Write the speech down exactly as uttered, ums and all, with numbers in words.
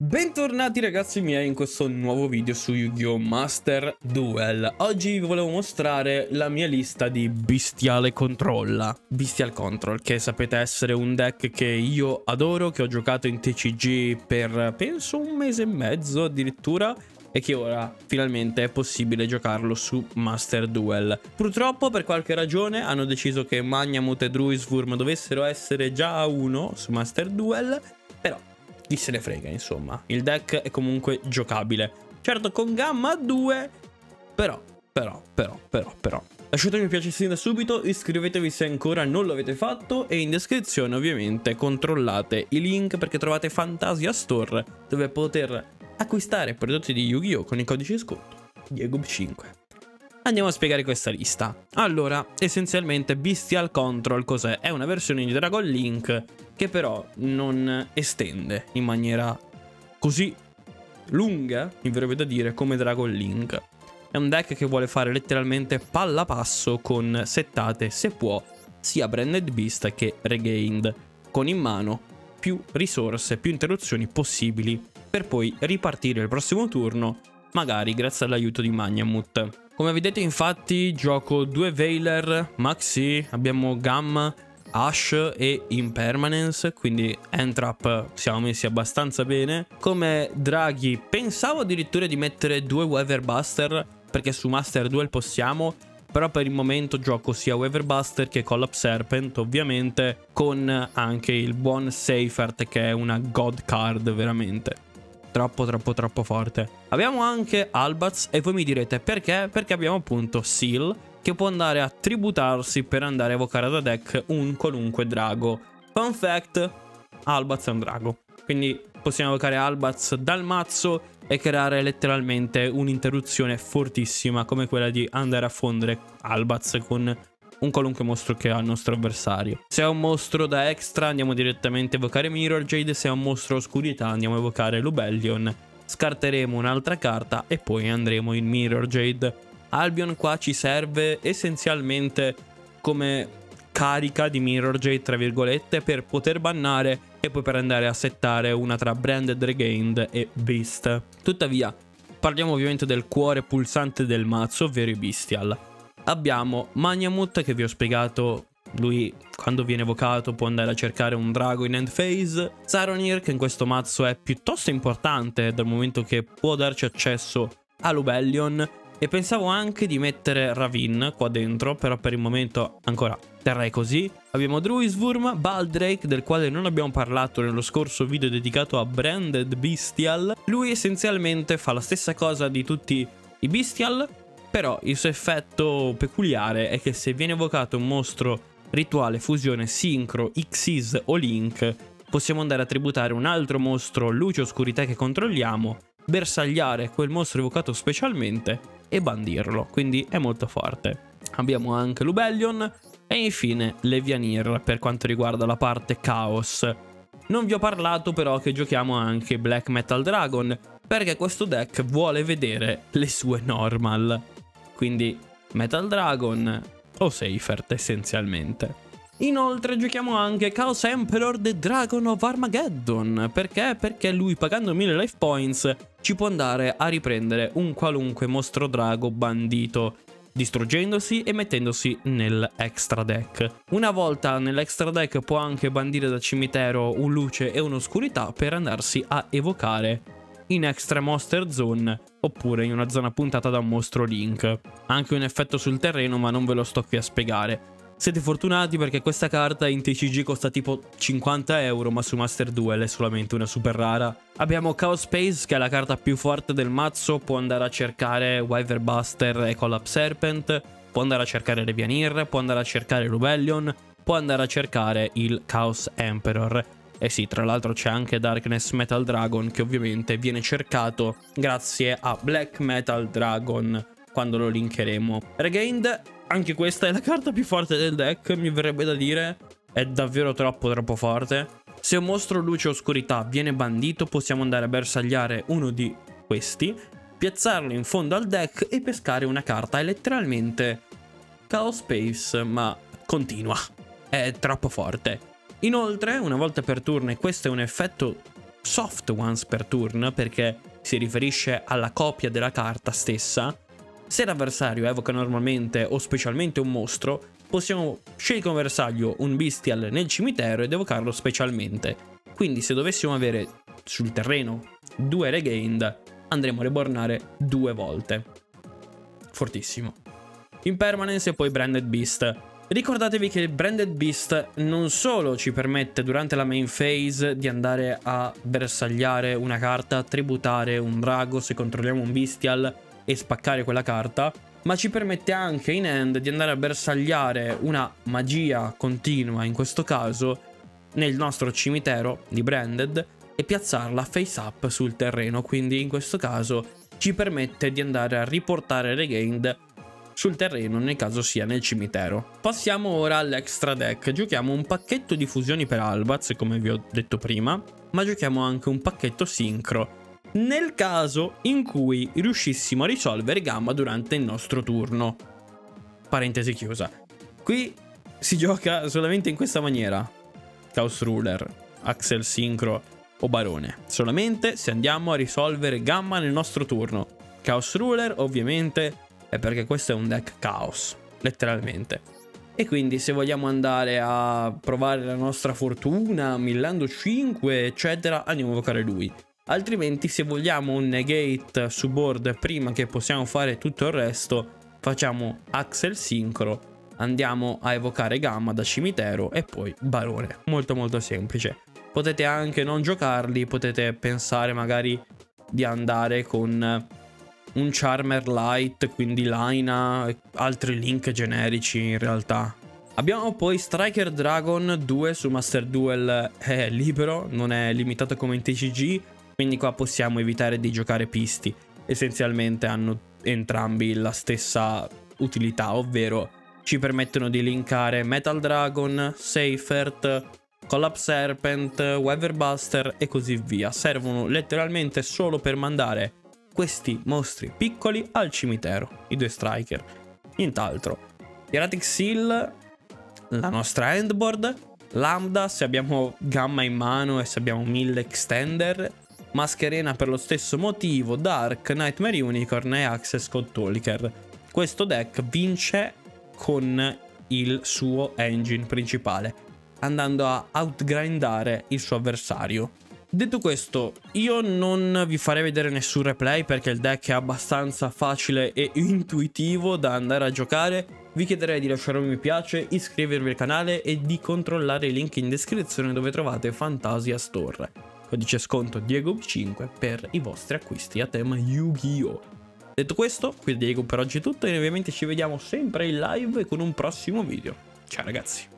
Bentornati ragazzi miei in questo nuovo video su Yu-Gi-Oh! Master Duel. Oggi vi volevo mostrare la mia lista di Bestiale Controlla. Bestial Control, che sapete essere un deck che io adoro, che ho giocato in T C G per penso un mese e mezzo addirittura, e che ora finalmente è possibile giocarlo su Master Duel. Purtroppo per qualche ragione hanno deciso che Magnamut e Druiswurm dovessero essere già a uno su Master Duel, però chi se ne frega, insomma, il deck è comunque giocabile. Certo con Gamma a due, però, però, però, però, però. Lasciatemi un mi piace sin da subito, iscrivetevi se ancora non lo avete fatto e in descrizione ovviamente controllate i link perché trovate Fantasia Store dove poter acquistare prodotti di Yu-Gi-Oh! Con il codice sconto Diego cinque. Andiamo a spiegare questa lista. Allora, essenzialmente Bestial Control cos'è? È una versione di Dragon Link che però non estende in maniera così lunga, mi verrebbe da dire, come Dragon Link. È un deck che vuole fare letteralmente palla passo con settate, se può, sia Branded Beast che Regained, con in mano più risorse, più interruzioni possibili, per poi ripartire il prossimo turno, magari grazie all'aiuto di Magnamut. Come vedete infatti gioco due Veiler, Maxi, abbiamo Gamma, Ash e Impermanence, quindi Entrap siamo messi abbastanza bene. Come draghi pensavo addirittura di mettere due Weatherbuster, perché su Master Duel possiamo, però per il momento gioco sia Weatherbuster che Collapse Serpent, ovviamente, con anche il buon Seifert che è una god card veramente. Troppo troppo troppo forte. Abbiamo anche Albaz e voi mi direte perché? Perché abbiamo appunto Seal che può andare a tributarsi per andare a evocare da deck un qualunque drago. Fun fact, Albaz è un drago, quindi possiamo evocare Albaz dal mazzo e creare letteralmente un'interruzione fortissima come quella di andare a fondere Albaz con un qualunque mostro che ha il nostro avversario. Se è un mostro da extra andiamo direttamente a evocare Mirror Jade, se è un mostro oscurità andiamo a evocare Lubellion, scarteremo un'altra carta e poi andremo in Mirror Jade. Albion qua ci serve essenzialmente come carica di Mirror Jade tra virgolette per poter bannare e poi per andare a settare una tra Branded Regained e Beast. Tuttavia parliamo ovviamente del cuore pulsante del mazzo, ovvero i Bestial. Abbiamo Magnamut che vi ho spiegato, lui quando viene evocato può andare a cercare un drago in end phase. Saronir che in questo mazzo è piuttosto importante dal momento che può darci accesso a Lubellion, e pensavo anche di mettere Ravin qua dentro, però per il momento ancora terrei così. Abbiamo Druiswurm, Baldrake del quale non abbiamo parlato nello scorso video dedicato a Branded Bestial. Lui essenzialmente fa la stessa cosa di tutti i Bestial, però il suo effetto peculiare è che se viene evocato un mostro rituale, fusione, sincro, Xyz o Link, possiamo andare a tributare un altro mostro luce oscurità che controlliamo, bersagliare quel mostro evocato specialmente e bandirlo, quindi è molto forte. Abbiamo anche Lubellion e infine Levianir per quanto riguarda la parte Chaos. Non vi ho parlato però che giochiamo anche Black Metal Dragon, perché questo deck vuole vedere le sue normal. Quindi Metal Dragon o Seifert essenzialmente. Inoltre giochiamo anche Chaos Emperor The Dragon of Armageddon. Perché? Perché lui pagando mille life points ci può andare a riprendere un qualunque mostro drago bandito, distruggendosi e mettendosi nell'extra deck. Una volta nell'extra deck può anche bandire da cimitero un luce e un'oscurità per andarsi a evocare in Extra Monster Zone oppure in una zona puntata da un mostro Link. Anche un effetto sul terreno, ma non ve lo sto qui a spiegare. Siete fortunati perché questa carta in T C G costa tipo cinquanta euro, ma su Master Duel è solamente una super rara. Abbiamo Chaos Space che è la carta più forte del mazzo, può andare a cercare Weatherbuster e Collapse Serpent, può andare a cercare Levianir, può andare a cercare Lubellion, può andare a cercare il Chaos Emperor. E sì, tra l'altro c'è anche Darkness Metal Dragon che ovviamente viene cercato grazie a Black Metal Dragon quando lo linkeremo. Regained, anche questa è la carta più forte del deck, mi verrebbe da dire, è davvero troppo troppo forte. Se un mostro luce oscurità viene bandito possiamo andare a bersagliare uno di questi, piazzarlo in fondo al deck e pescare una carta. È letteralmente Chaos Space ma continua, è troppo forte. Inoltre, una volta per turno, e questo è un effetto soft once per turn, perché si riferisce alla copia della carta stessa. Se l'avversario evoca normalmente o specialmente un mostro, possiamo scegliere come bersaglio un bestial nel cimitero ed evocarlo specialmente. Quindi se dovessimo avere sul terreno due regained, andremo a rebornare due volte. Fortissimo. Impermanence e poi Branded Beast. Ricordatevi che il Branded Beast non solo ci permette durante la main phase di andare a bersagliare una carta, tributare un drago se controlliamo un bestial e spaccare quella carta, ma ci permette anche in hand di andare a bersagliare una magia continua, in questo caso nel nostro cimitero di Branded, e piazzarla face up sul terreno. Quindi in questo caso ci permette di andare a riportare regained sul terreno nel caso sia nel cimitero. Passiamo ora all'extra deck. Giochiamo un pacchetto di fusioni per Albaz, come vi ho detto prima, ma giochiamo anche un pacchetto sincro nel caso in cui riuscissimo a risolvere Gamma durante il nostro turno. Parentesi chiusa. Qui si gioca solamente in questa maniera: Chaos Ruler, Axel Sincro o Barone, solamente se andiamo a risolvere Gamma nel nostro turno. Chaos Ruler ovviamente è perché questo è un deck Chaos, letteralmente. E quindi se vogliamo andare a provare la nostra fortuna millando cinque eccetera, andiamo a evocare lui. Altrimenti se vogliamo un negate su board prima che possiamo fare tutto il resto, facciamo Axel Sincro, andiamo a evocare Gamma da cimitero e poi Barone. Molto molto semplice. Potete anche non giocarli, potete pensare magari di andare con un Charmer Light, quindi Laina, altri link generici in realtà. Abbiamo poi Striker Dragon due su Master Duel, è libero, non è limitato come in T C G, quindi qua possiamo evitare di giocare pisti. Essenzialmente hanno entrambi la stessa utilità, ovvero ci permettono di linkare Metal Dragon, Seifert, Collapse Serpent, Weatherbuster e così via. Servono letteralmente solo per mandare questi mostri piccoli al cimitero, i due striker. Nient'altro. Hieratic Seal, la nostra endboard, Lambda se abbiamo Gamma in mano e se abbiamo mille extender, Mascherena per lo stesso motivo, Dark, Nightmare Unicorn e Access Code Talker. Questo deck vince con il suo engine principale, andando a outgrindare il suo avversario. Detto questo, io non vi farei vedere nessun replay perché il deck è abbastanza facile e intuitivo da andare a giocare. Vi chiederei di lasciare un mi piace, iscrivervi al canale e di controllare i link in descrizione dove trovate Fantasia Store. Codice sconto Diego cinque per i vostri acquisti a tema Yu-Gi-Oh! Detto questo, qui da Diego per oggi è tutto e ovviamente ci vediamo sempre in live con un prossimo video. Ciao ragazzi!